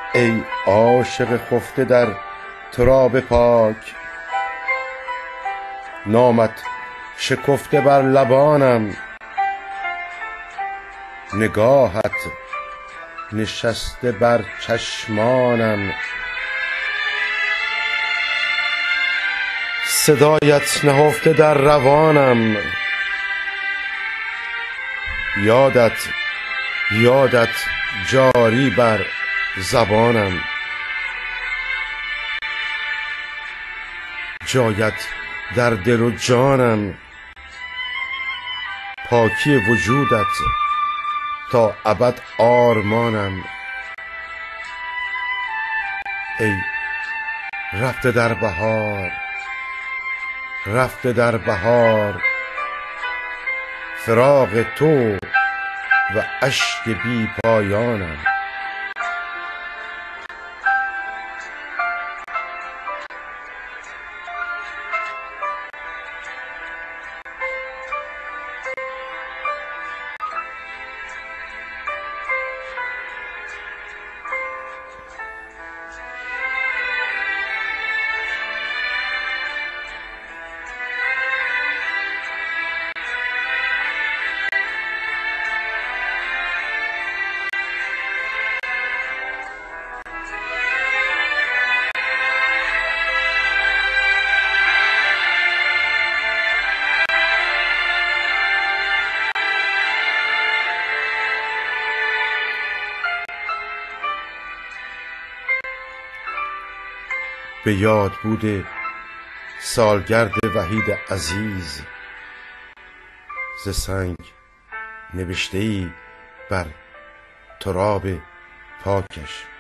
ای عاشق خفته در تراب پاک، نامت شکفته بر لبانم، نگاهت نشسته بر چشمانم. صدایت نهفته در روانم، یادت جاری بر زبانم. جایت در دل و جانم، پاکی وجودت تا ابد آرمانم. ای رفته در بهار، رفته در بهار، فراق تو و اشک بی پایانم. به یاد بود سالگرد وحید عزیز، ز سنگ نوشته ای بر تراب پاکش.